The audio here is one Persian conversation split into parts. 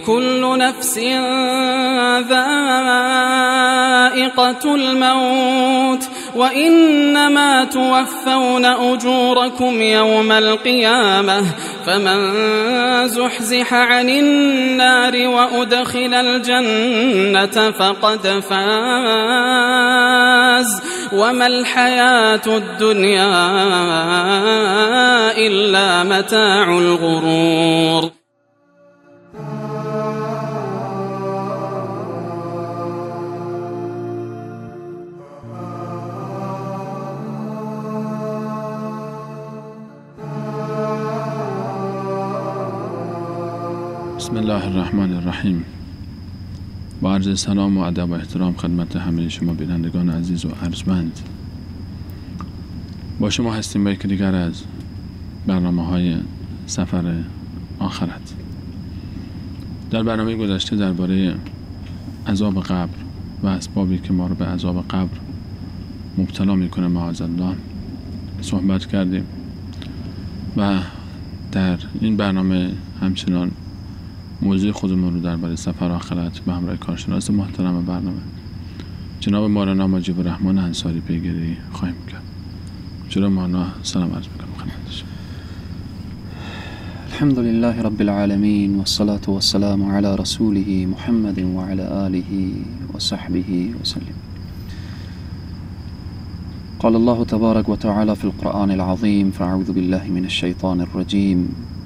كل نفس ذائقة الموت وإنما توفون أجوركم يوم القيامة فمن زحزح عن النار وأدخل الجنة فقد فاز وما الحياة الدنيا إلا متاع الغرور. بسم الله الرحمن الرحیم. با عرض سلام و ادب و احترام خدمت همه شما بینندگان عزیز و ارجمند، با شما هستیم با یکی دیگر از برنامه‌های سفر آخرت. در برنامه گذشته درباره عذاب قبر و اسبابی که ما رو به عذاب قبر مبتلا میکنه معاذالله صحبت کردیم و در این برنامه همچنان موضوع خودمون رو درباره سفر آخرت به همراه کارشناس محترم برنامه جناب مولانا مجیب الرحمن انصاری پیگیری خواهیم کرد. جناب مولانا سلام عرض میکنم خدمتشون. الحمد لله رب العالمين والصلاة والسلام على رسوله محمد وعلى آله وصحبه وسلم. قال الله تبارك وتعالى في القرآن العظيم فأعوذ بالله من الشيطان الرجيم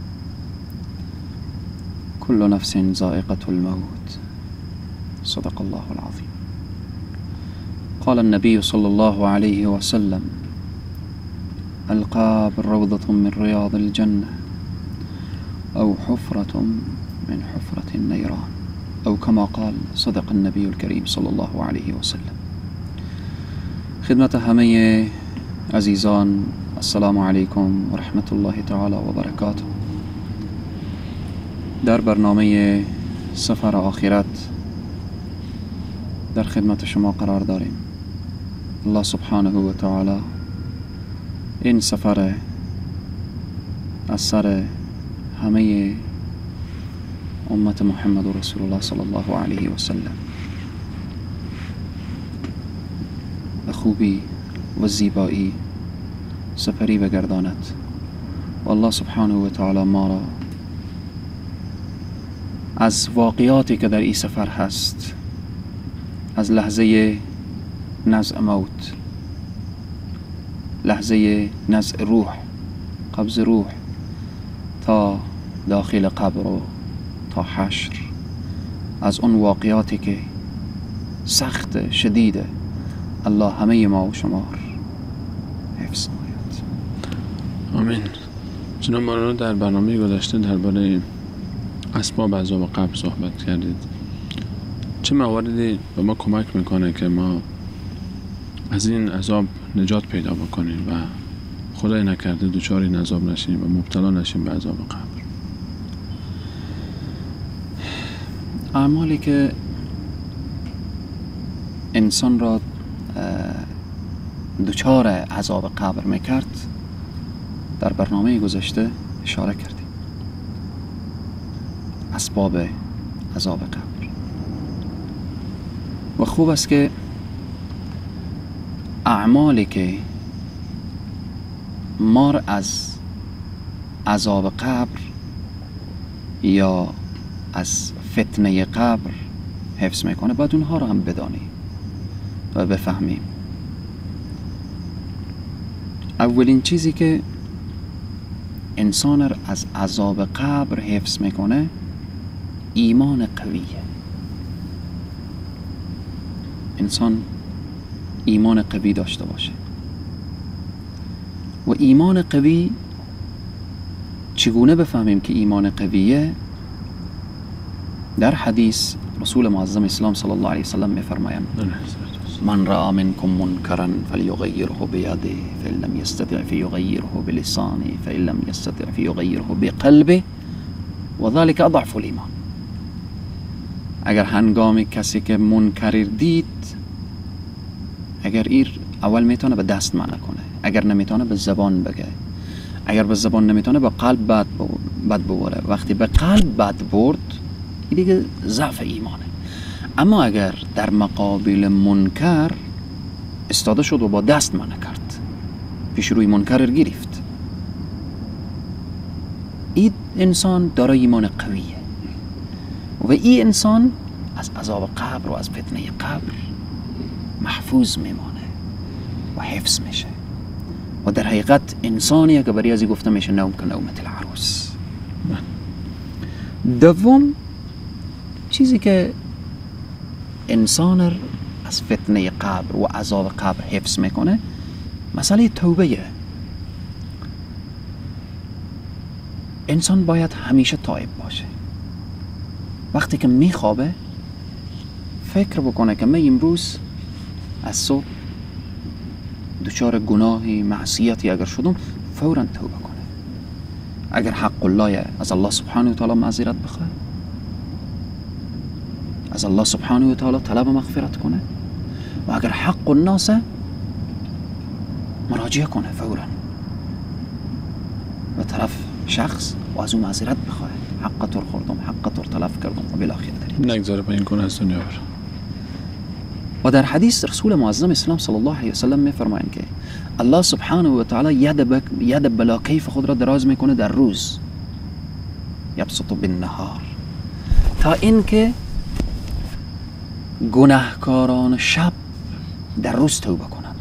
كل نفس ذائقة الموت صدق الله العظيم. قال النبي صلى الله عليه وسلم القبر روضة من رياض الجنة أو حفرة من حفرة النيران أو كما قال صدق النبي الكريم صلى الله عليه وسلم. خدمت همه عزیزان السلام علیکم و رحمت الله تعالی و برکاته. در برنامه سفر آخرت در خدمت شما قرار داریم. الله سبحانه و تعالی این سفر از سر همه امت محمد و رسول الله صلی الله علیه و سلم به خوبی و زیبایی سفری بگرداند و الله سبحانه و تعالی ما را از واقعاتی که در این سفر هست، از لحظه نزع موت، لحظه نزع روح، قبض روح تا داخل قبر و تا حشر، از اون واقعاتی که سخت شدیده، الله همه ما و شما حفظ نماید. آمین. جناب مولانا در برنامه گذشته درباره اسباب عذاب قبر صحبت کردید. چه مواردی به ما کمک میکنه که ما از این عذاب نجات پیدا بکنیم و خدای نکرده دچار این عذاب نشیم و مبتلا نشیم به عذاب قبر؟ اعمالی که انسان را دچار عذاب قبر میکرد در برنامه گذشته اشاره کردیم. اسباب عذاب قبر. و خوب است که اعمالی که ما را از عذاب قبر یا از فتنه قبر حفظ میکنه باید اونها را هم بدانیم و بفهمیم. اولین چیزی که انسان را از عذاب قبر حفظ میکنه ایمان قویه. انسان ایمان قوی داشته باشه. و ایمان قوی چگونه بفهمیم که ایمان قویه؟ در حدیث رسول معظم اسلام صلی الله علیه وسلم میفرمایند من رأى منكم منكرا فليغيره بيده فإن لم يستطع فيغيره بلسانه فإن لم يستطع فيغيره بقلبه وذلك اضعف الایمان. اگر هنگامی کسی که منکر دید، اگر ایر اول میتونه به دست منع کنه، اگر نمیتونه به زبان بگه، اگر به زبان نمیتونه به قلب بد ببره. وقتی به قلب بد برد این دیگه ضعف ایمانه. اما اگر در مقابل منکر استاده شد و با دست منع کرد، پیش روی منکر گرفت، این انسان دارای ایمان قویه و این انسان از عذاب قبر و از فتنه قبر محفوظ میمانه و حفظ میشه و در حقیقت انسانیه که برای ازی گفته میشه نوم که نومت العروس. دوم چیزی که انسان از فتنه قبر و عذاب قبر حفظ میکنه مسئله توبه. انسان باید همیشه تائب باشه. وقتی که میخوابه فکر بکنه که من امروز از صبح دچار گناهی معصیتی اگر شدم فوراً توبه کنه. اگر حق الله از الله سبحانه و تعالی معذرت بخواه، از الله سبحانه و تعالی طلب مغفرت کنه و اگر حق الناس مراجعه کنه فوراً و طرف شخص و از اون معذرت بخواه، حق تور خوردم، حق تور تلف کردم و بالاخره داریم نگذاره پایین کنه از دنیا بره. و در حدیث رسول معظم اسلام صلی الله علیه و سلم میفرمایند که الله سبحانه و تعالی ید بلا کیف خود را دراز میکنه در روز، یبسط بالنهار، تا اینکه گناهکاران شب در روز توبه کنند.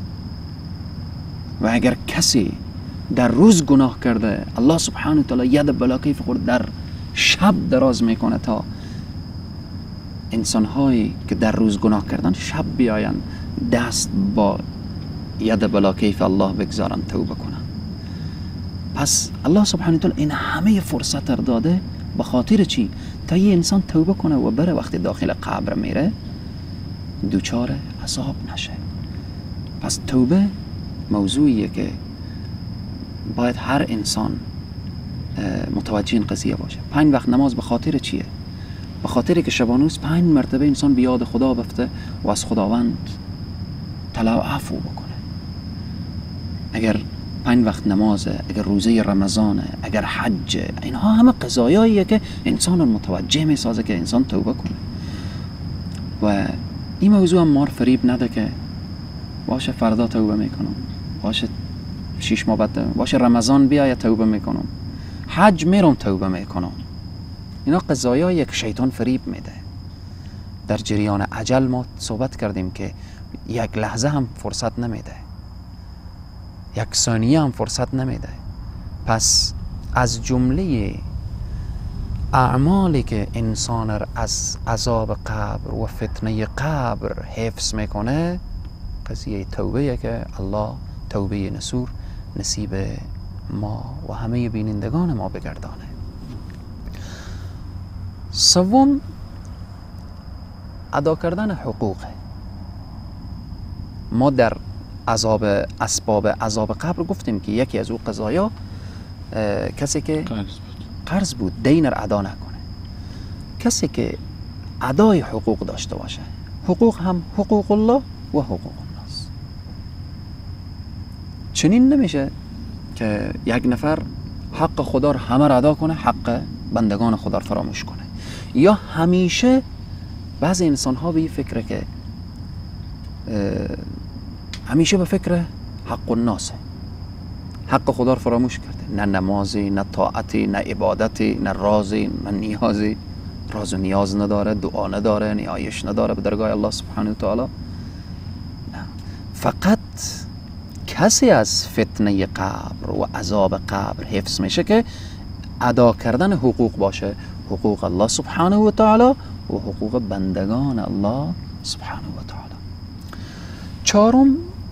و اگر کسی در روز گناه کرده الله سبحانه و تعالی ید بلا کیف خود در شب دراز میکنه تا انسان‌هایی که در روز گناه کردن شب بیاین دست با ید بلا کیف الله بگذارن توبه کنن. پس الله سبحانه و تعالی این همه فرصت را داده به خاطر چی؟ تا یه انسان توبه کنه و بره وقتی داخل قبر میره دوچار عذاب نشه. پس توبه موضوعیه که باید هر انسان متوجه این قضیه باشه. 5 وقت نماز به خاطر چیه؟ به خاطر که شبانوز 5 مرتبه انسان بیاد خدا بفته و از خداوند طلب عفو بکنه. اگر 5 وقت نمازه، اگر روزه رمضانه، اگر حج، اینها همه قضایاییه که انسان رو متوجه میسازه که انسان توبه کنه. و این موضوع هم مار فریب نده که باشه فردا توبه میکنم، باشه 6 ماه بعد، باشه رمضان بیاید توبه میکنم، حج میرم توبه میکنم. اینا قضایایی که شیطان فریب میده. در جریان عجل ما صحبت کردیم که یک لحظه هم فرصت نمیده، یک ثانیه هم فرصت نمیده. پس از جمله اعمالی که انسان را از عذاب قبر و فتنه قبر حفظ میکنه قضیه توبه که الله توبه نصور نصیب ما و همه بینندگان ما بگردانه. سوم ادا کردن حقوق. ما در اسباب عذاب قبر گفتیم که یکی از او قضایا کسی که قرض بود دین را ادا نکنه. کسی که ادای حقوق داشته باشه، حقوق هم حقوق الله و حقوق الناس. چنین نمیشه که یک نفر حق خدا را همه را ادا کنه، حق بندگان خدا را فراموش کنه. یا همیشه بعضی انسان ها به این فکره که همیشه به فکر حق الناسه، حق خدا را فراموش کرده، نه نمازی، نه طاعتی، نه عبادتی، نه رازی، نه نیازی، راز و نیاز نداره، دعا نداره، نیایش نداره به درگاه الله سبحانه و تعالی. نه، فقط کسی از فتنه قبر و عذاب قبر حفظ میشه که ادا کردن حقوق باشه، حقوق الله سبحانه و تعالی و حقوق بندگان الله سبحانه و تعالی. چهارم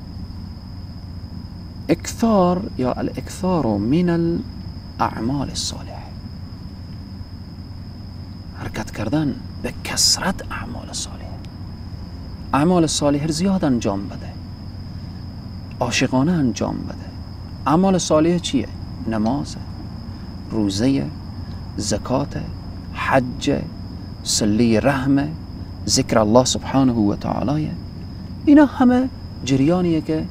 اکثار یا الاکثار من الاعمال الصالحه، حرکت کردن به کثرت اعمال صالحه. اعمال صالحه زیاد انجام بده، عاشقانه انجام بده. اعمال صالحه چیه؟ نماز، روزه، زکات، حج، صله رحم، ذکر الله سبحانه و تعالی. اینا همه جریانیه که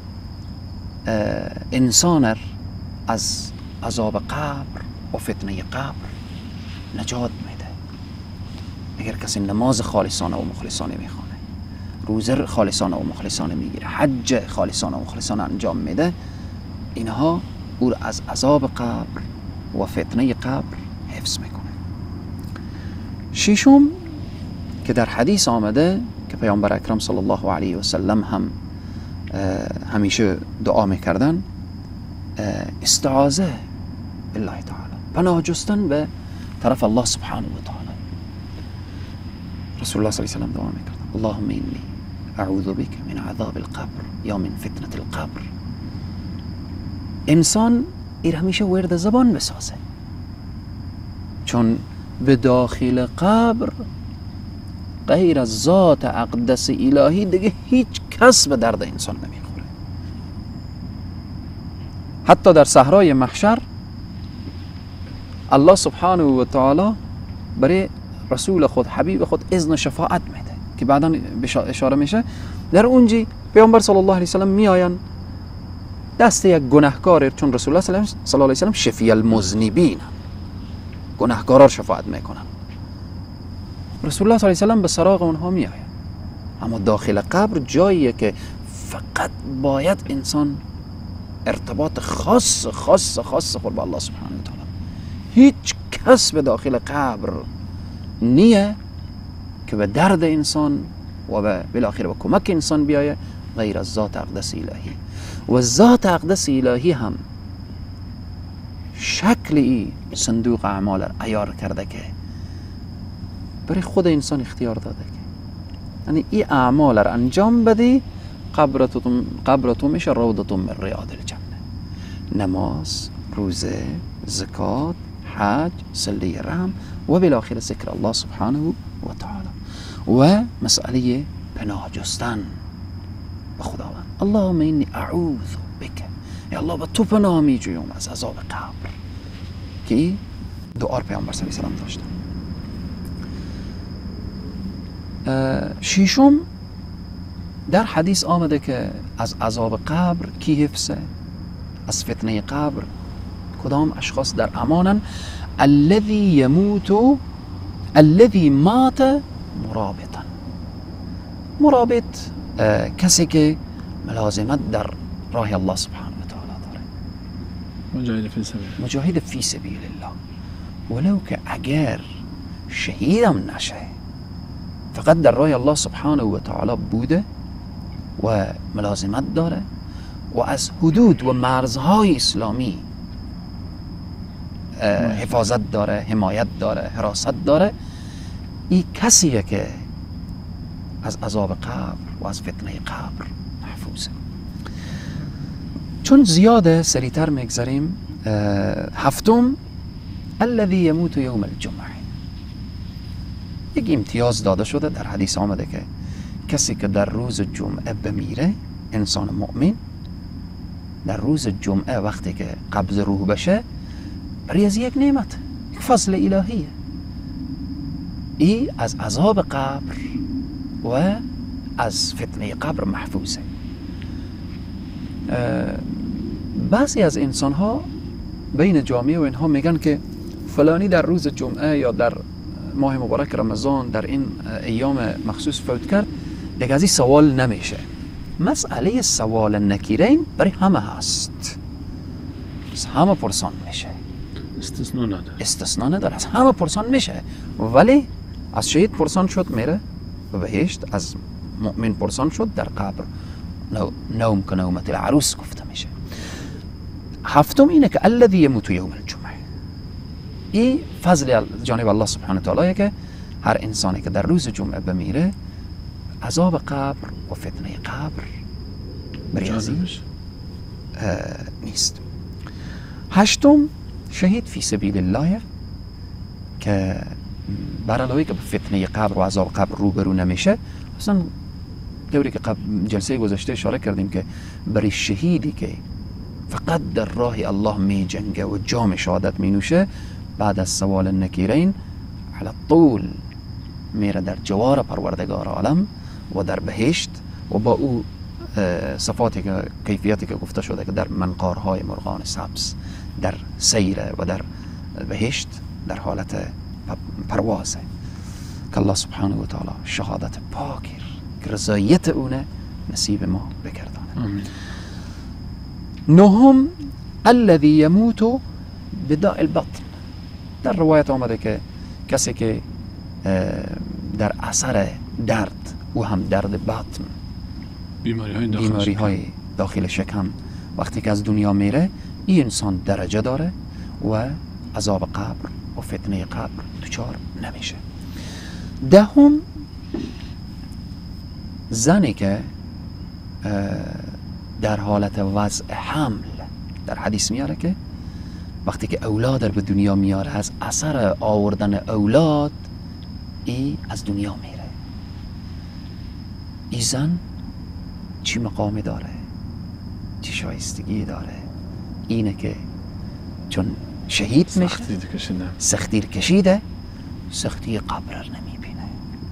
انسان از عذاب قبر و فتنه قبر نجات میده. اگر کسی نماز خالصانه و مخلصانه میخوانه، روزه خالصانه و مخلصانه میگیره، حج خالصانه و مخلصانه انجام میده، اینها او را از عذاب قبر و فتنه قبر حفظ میکنه. ششم که در حدیث آمده که پیامبر اکرم صلی الله علیه و سلم هم همیشه دعا میکردن، استعاذه بالله تعالی، پناه جستن به طرف الله سبحانه و تعالی. رسول الله صلی الله علیه و سلم دعا میکرد اللهم اینی اعوذ بک من عذاب القبر یا من فتنة القبر. انسان این همیشه ورد زبان بسازه، چون به داخل قبر غیر از ذات اقدس الهی دیگه هیچ کس به درد انسان نمیخوره. حتی در صحرای محشر الله سبحانه و تعالی برای رسول خود حبیب خود اذن شفاعت میده که بعدا اشاره میشه. در اونجی پیامبر صلی الله علیه و سلم میآین دست یک گناهکار، چون رسول الله صلی الله علیه و سلم شفیع المذنبین، گناهکارا شفاعت میکنن، رسول الله صلی الله علیه و سلم به سراغ اونها میآید. اما داخل قبر جاییه که فقط باید انسان ارتباط خاص خود با الله سبحانه و تعالی. هیچ کس به داخل قبر نیه که به درد انسان و بالاخره به کمک انسان بیایه غیر از ذات اقدس الهی. و ذات اقدس الهی هم شکلی صندوق اعمال عیار کرده که برای خود انسان اختیار داده که یعنی این اعمال را انجام بدی قبرتو میشه روضة من ریاض الجنه. نماز، روزه، زکات، حج، صله رحم و بالاخره ذکر الله سبحانه و تعالی و مسئله پناه جستن به خداوند. اللهم اینی اعوذ بک، یا الله به تو پناه میجویم از عذاب قبر، که دعا پیامبر صلی الله علیه و سلم داشتن. ششم در حدیث آمده که از عذاب قبر کی حفظه، از فتنه قبر کدام اشخاص در امانن؟ الذی مات مرابطا. مرابط کسی که ملازمت در راه الله سبحانه و تعالی داره، مجاهد فی سبیل الله، ولو که اگر شهیدم نشه فقط در راه الله سبحانه و تعالی بوده و ملازمت داره و از حدود و مرزهای اسلامی حفاظت داره، حمایت داره، حراست داره، این کسیه که از عذاب قبر و از فتنه قبر محفوظه. چون زیاده سریعتر میگذاریم. هفتم الذی یموت یوم الجمعه. یک امتیاز داده شده در حدیث آمده که کسی که در روز جمعه بمیره، انسان مؤمن در روز جمعه وقتی که قبض روح بشه، برای از یک نعمت، یک فضل الهیه، ای از عذاب قبر و از فتنه قبر محفوظه. بعضی از انسان ها بین جامعه و اینها میگن که فلانی در روز جمعه یا در ماه مبارک رمضان در این ایام مخصوص فوت کرد، دیگه از این سوال نمیشه. مسئله سوال نکیرین برای همه هست، همه پرسان میشه، استثناء نداره، از همه پرسان میشه. ولی از شهید پرسان شد میره به بهشت، از مؤمن پرسان شد در قبر نوم که نومت العروس گفته میشه. هفتم اینه که الذی یموت یوم الجمعه. این فضل جانب الله سبحانه و تعالی که هر انسانی که در روز جمعه بمیره عذاب قبر و فتنه قبر بریازی نیست. هشتم شهید فی سبیل الله که برای که به فتنه قبر و عذاب قبر روبرو نمیشه. اصلا دوری که جلسه گذشته اشاره کردیم که برای شهیدی که فقط در راه الله می جنگه و جام شهادت می نوشه، بعد از سوال نکیرین علی طول میره در جوار پروردگار عالم و در بهشت و با او صفاتی که کیفیتی که گفته شده که در منقارهای مرغان سبز در سیره و در بهشت در حالت پروازه. که الله سبحانه و تعالی شهادت پاکی که رضایت اونه نصیب ما بگردانه. آمین. نهم الذي يموت بداء البطن. در روایت آمده که کسی که در اثر درد و هم درد بطن، بیماری های داخل شکم وقتی که از دنیا میره، این انسان درجه داره و عذاب قبر و فتنه قبر دچار نمیشه. دهم زنی که در حالت وضع حمل، در حدیث میاره که وقتی که اولاد به دنیا میاره، از اثر آوردن اولاد ای از دنیا میره. ای زن چی مقامی داره، چی شایستگی داره؟ اینه که چون شهید میشه، سختی کشیده، سختی قبر نمیبینه.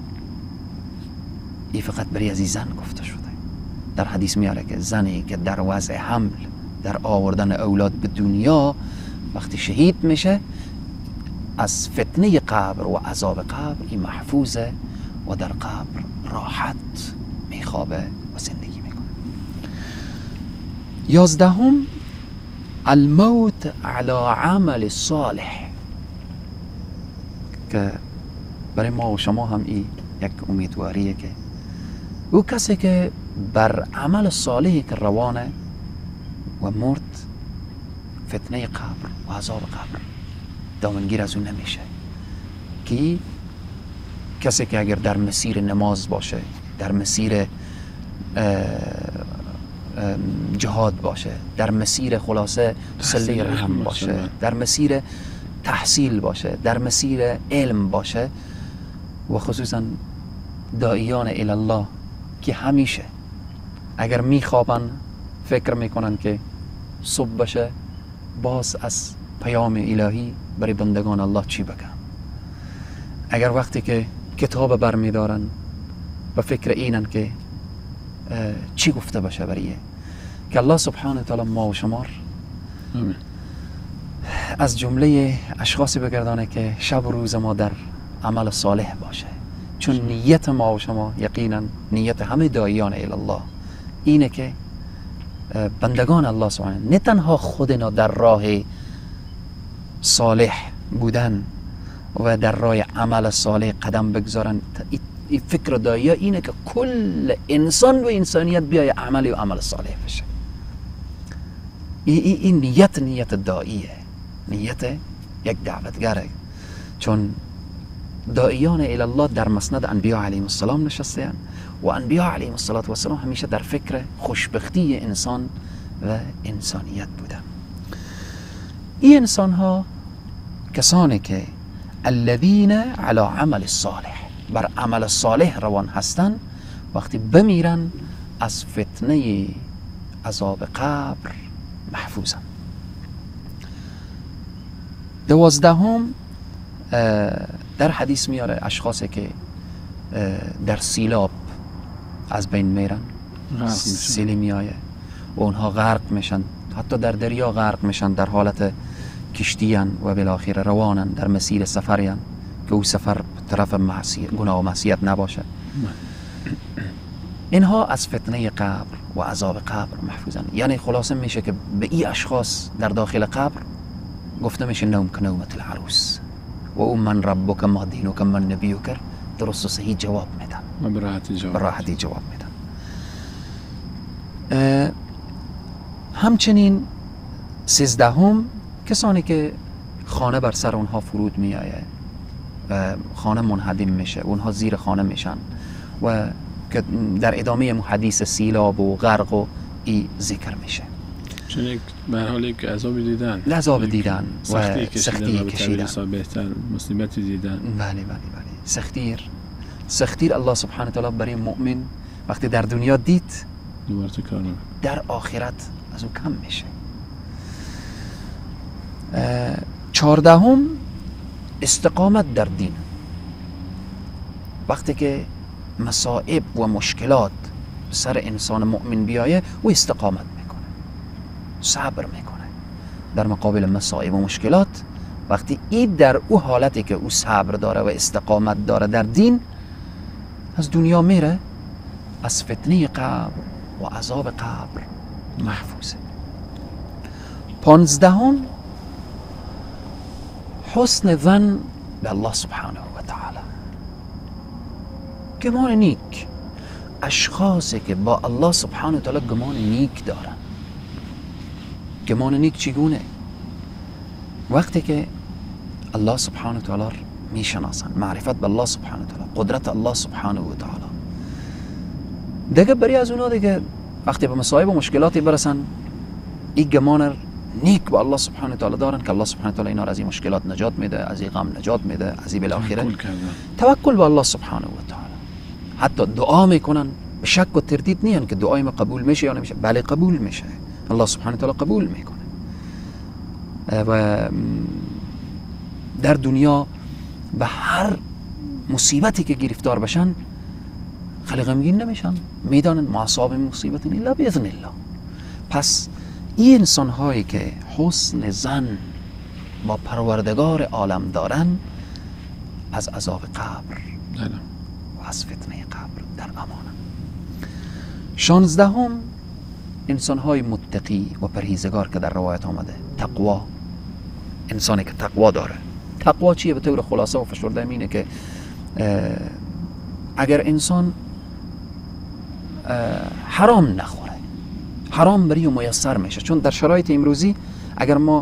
این فقط برای از این زن گفته شده. در حدیث میاره که زنی که در وضع حمل، در آوردن اولاد به دنیا، وقتی شهید میشه، از فتنه قبر و عذاب قبر این محفوظه و در قبر راحت میخوابه و زندگی میکنه. 11 الموت على عمل صالح، که برای ما و شما هم این یک امیدواریه که او کسی که بر عمل صالحی که روانه و مرد، فتنه قبر و عذاب قبر دامنگیر از اون نمیشه. که کسی که اگر در مسیر نماز باشه، در مسیر جهاد باشه، در مسیر خلاصه صله رحم باشه، در مسیر تحصیل باشه، در مسیر علم باشه، و خصوصا داعیان الله که همیشه اگر میخوابن فکر میکنن که صبح بشه باز از پیام الهی برای بندگان الله چی بگم. اگر وقتی که کتاب برمیدارن و فکر اینن که چی گفته باشه برایه، که الله سبحانه تعالی ما و شمار از جمله اشخاصی بگردانه که شب و روز ما در عمل صالح باشه. چون نیت ما و شما یقینا نیت همه داعیان الله اینه که بندگان الله سبحانه نه تنها خودنا در راه صالح بودن و در راه عمل صالح قدم بگذارن. این فکر داعیه اینه که کل انسان و انسانیت بیای عمل صالح بشه. این نیت داعیه، نیت یک دعوتگره. چون داعیان الله در مسند انبیاء علیهم السلام نشسته‌اند و انبیاء علیهم السلام همیشه در فکر خوشبختی انسان و انسانیت بودن. این انسان ها کسانی که الذین علی عمل صالح، بر عمل صالح روان هستند، وقتی بمیرن از فتنه عذاب قبر محفوظن. 12 در حدیث میاره اشخاصی که در سیلاب از بین میرن، سیلی میایه و اونها غرق میشن، حتی در دریا غرق میشن، در حالت کشتیان و بالاخره روانن در مسیر سفریان که او سفر طرف گناه و معصیت نباشه. اینها از فتنه قبر و عذاب قبر محفوظن. یعنی خلاصه میشه که به این اشخاص در داخل قبر گفته میشه نوم که نومت العروس و اون من ربک ما دینک من نبیک، درست و صحیح جواب میدن، به راحتی جواب میدن. همچنین 13 کسانی که خانه بر سر اونها فرود میآید، خانه منهدم میشه، اونها زیر خانه میشن، و که در ادامه حدیث سیلاب و غرق و ای ذکر میشه. چون به هر حال یک عذابی دیدن، و سختی کشیدن، بهتر مصیبتی دیدن. بله سختیر الله سبحانه تعالی برای مؤمن وقتی در دنیا دید دوباره تکرار نمیکنه، در آخرت از او کم میشه. 14 استقامت در دین. وقتی که مصائب و مشکلات سر انسان مؤمن بیایه و استقامت میکنه، صبر میکنه در مقابل مصائب و مشکلات وقتی این در او حالتی که او صبر داره و استقامت داره در دین، از دنیا میره، از فتنه قبر و عذاب قبر محفوظه. 15 حسن ظن به الله سبحانه و تعالی. گمان نیک. اشخاصی که با الله سبحانه و تعالی گمان نیک دارن. گمان نیک چگونه؟ وقتی که الله سبحانه و تعالی میشناسن، معرفت به الله سبحانه و تعالی، قدرت الله سبحانه و تعالی، دیگه بری از اونا دیگه وقتی به مصائب و مشکلاتی برسن، این گمان نیک به الله سبحانه و تعالی دارن که الله سبحانه و تعالی اینا را از این مشکلات نجات میده، از این غم نجات میده، از این بالاخره توکل به الله سبحانه و تعالی. حتی دعا میکنن به شک و تردید نیان که دعای ما قبول میشه یا نمیشه. بله قبول میشه، الله سبحانه و تعالی قبول میکنه. و در دنیا به هر مصیبتی که گرفتار بشن خیلی غمگین نمیشن، میدانن ما اصاب مصیبت الا باذن الله. پس این انسان هایی که حسن ظن با پروردگار عالم دارن، از عذاب قبر و از فتنه قبر در امانن. 16 انسان های متقی و پرهیزگار که در روایت آمده، تقوا. انسانی که تقوا داره. تقوا چیه؟ به طور خلاصه و فشرده اینه که اگر انسان حرام نخوره، حرام برای میسر میشه. چون در شرایط امروزی اگر ما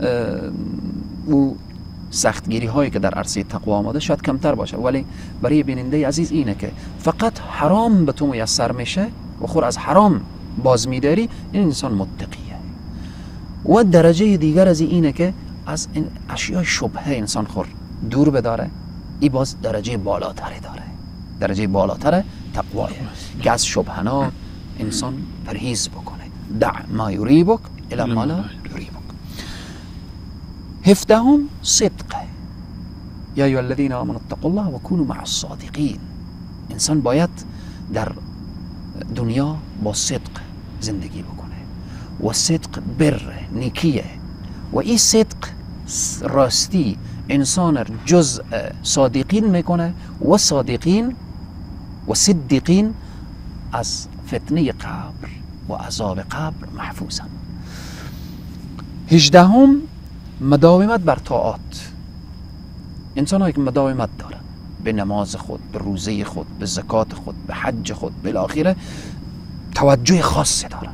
او سختگیری هایی که در عرصه تقوا آمده شاید کمتر باشه، ولی برای بیننده عزیز اینه که فقط حرام به تو میسر میشه و خور از حرام باز میداری، این انسان متقیه. و درجه دیگر از اینه که از این اشیاء شبهه انسان خور دور بداره، این باز درجه بالاتری داره. درجه بالاتر تقوایه که از شبهنا انسان پرهیز بکنه. دع ما یریبک الی ما لا یریبک. 17 صدقه. یا ایها الذین آمنوا اتقوا الله و کونوا مع الصادقین. انسان باید در دنیا با صدق زندگی بکنه و صدق بر نیکیه و این صدق راستی انسان جزء صادقین میکنه و صادقین و صدیقین از فتنه قبر و عذاب قبر محفوظن. 18 مداومت بر طاعات. انسان هایی که مداومت دارن به نماز خود، به روزه خود، به زکات خود، به حج خود، بالاخره توجه خاصی دارن.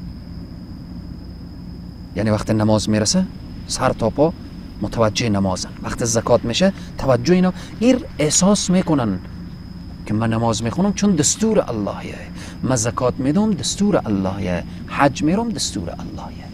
یعنی وقت نماز میرسه سر تا پا متوجه نمازن، وقت زکات میشه توجه اینا احساس میکنن که من نماز میخونم چون دستور اللهیه، من زکات میدم دستور اللهیه، حج میرم دستور اللهیه.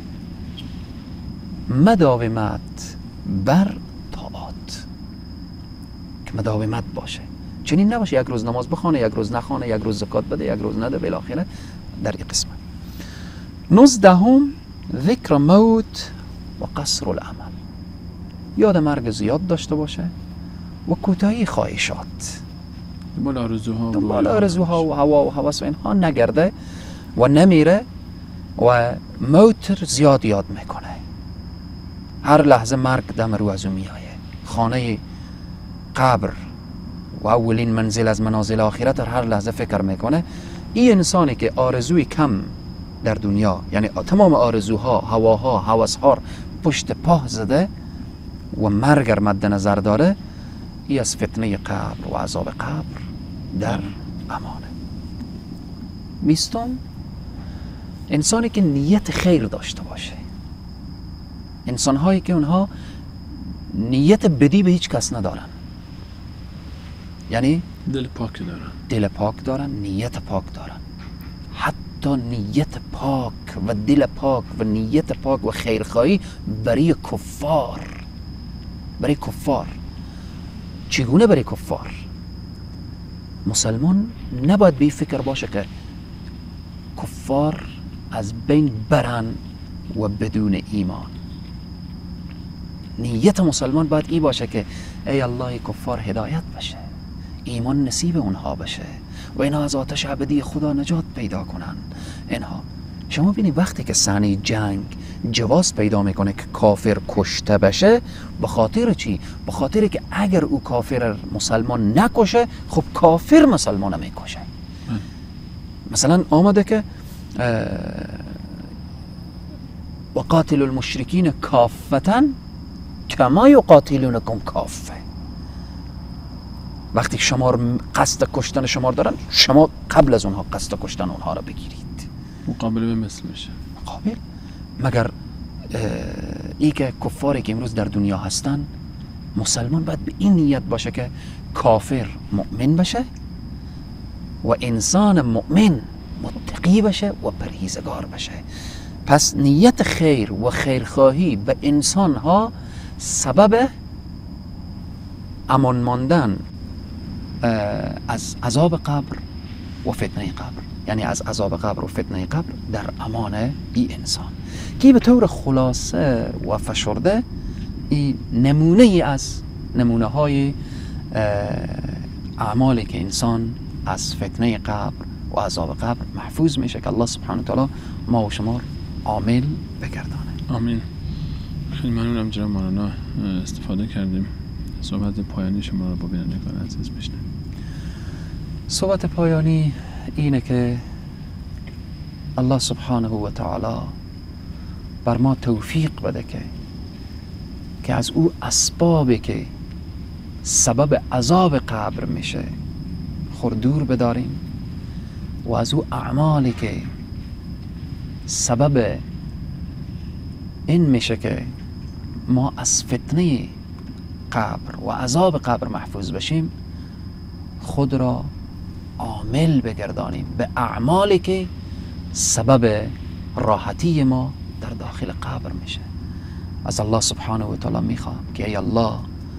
مداومت بر طاعات، که مداومت باشه، چنین نباشه یک روز نماز بخونه، یک روز نخونه، یک روز زکات بده، یک روز نده، بالاخره در این قسمت. 19 ذکر موت و قصر العمل. یاد مرگ زیاد داشته باشه و کوتاهی خواهشات، دنبال آرزوها و هوا و هوس و اینها نگرده و نمیره و موت زیاد یاد میکنه. هر لحظه مرگ دم رو از او میایه. خانه قبر و اولین منزل از منازل آخرت در هر لحظه فکر میکنه. این انسانی که آرزوی کم در دنیا، یعنی تمام آرزوها، هواها، هوسها پشت پا زده و مرگ مد نظر داره، ای از فتنه قبر و عذاب قبر در امانه. 20 انسانی که نیت خیر داشته باشه. انسان هایی که اونها نیت بدی به هیچ کس ندارن، یعنی دل پاک دارن، نیت پاک دارن. حتی نیت پاک و دل پاک و نیت پاک و خیرخواهی برای کفار. برای کفار چگونه؟ برای کفار مسلمان نباید به فکر باشه که کفار از بین برن و بدون ایمان. نیت مسلمان باید ای باشه که ای الله کفار هدایت بشه، ایمان نصیب اونها بشه و اینها از آتش ابدی خدا نجات پیدا کنن. اینها شما ببینید وقتی که صحنه جنگ جواز پیدا میکنه که کافر کشته بشه. به خاطر چی؟ به خاطر که اگر او کافر مسلمان نکشه، خب کافر مسلمان میکشه. مثلا آمده که وقاتل المشرکین کافتا کما یقاتلونکم کافه. وقتی شما قصد کشتن شما دارن، شما قبل از اونها قصد کشتن اونها رو بگیرید. مقابل به مثل میشه. مقابل مگر ای که کفاری که امروز در دنیا هستن، مسلمان باید به این نیت باشه که کافر مؤمن بشه و انسان مؤمن متقی بشه و پرهیزگار بشه. پس نیت خیر و خیرخواهی به انسان ها سبب امان ماندن از عذاب قبر و فتنه قبر، یعنی از عذاب قبر و فتنه قبر در امان این انسان. که به طور خلاصه و فشرده این نمونه ای از نمونه های اعمالی که انسان از فتنه قبر و عذاب قبر محفوظ میشه که الله سبحانه و تعالی ما و شما عامل بگردانه. آمین. خیلی ممنونم جناب مولانا، استفاده کردیم. صحبت پایانی شما رو با بینندگان عزیز بشنویم. صحبت پایانی اینه که الله سبحانه و تعالی بر ما توفیق بده که از او اسبابی که سبب عذاب قبر میشه دور بداریم و از او اعمالی که سبب این میشه که ما از فتنه قبر و عذاب قبر محفوظ بشیم، خود را عامل بگردانیم به اعمالی که سبب راحتی ما در داخل قبر میشه. از الله سبحانه و تعالی میخوام که ای الله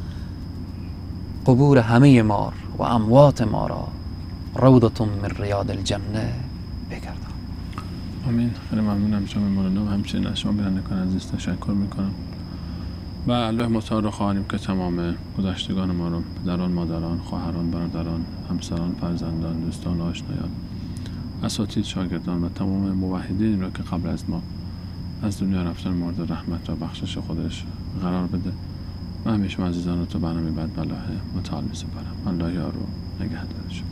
قبور همه ما و اموات ما را روضة من ریاض الجنه بگردان. آمین. خیلی ممنونم جناب مولانا و همچنین از شما بینندگان عزیز تشکر میکنم و الله متعال رو خواهیم که تمام گذشتگان ما رو، پدران، مادران، خواهران، برادران، همسران، فرزندان، دوستان، آشنایان، اساتید، شاگردان و تمام موحدین رو که قبل از ما از دنیا رفتن مورد رحمت و بخشش خودش قرار بده و همیشه عزیزان رو تا برنامه بعد بالله متعال می‌سپارم. الله یار و نگهدارش.